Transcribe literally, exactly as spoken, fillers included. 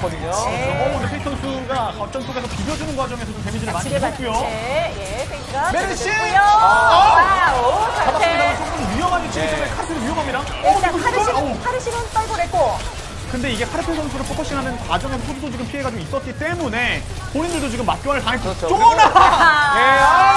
있거든요. 네. 어, 근데 페이트 선수가 거점 속에서 비벼주는 과정에서 좀 데미지를 많이 입었고요. 네, 예, 페이트가 메르시! 요 아! 와우, 잡았습니다만 자태. 조금 위험하게 치기 때문에 네. 카르페는 위험합니다. 일단 어, 이거 이걸- 어우. 카르시는, 카르시는 떨궈냈고. 근데 이게 카르페 선수를 포커싱하는 과정에서 포수도 지금 피해가 좀 있었기 때문에 본인들도 지금 맞교환을 당했죠. 그렇죠. 쪼나! 예, 아!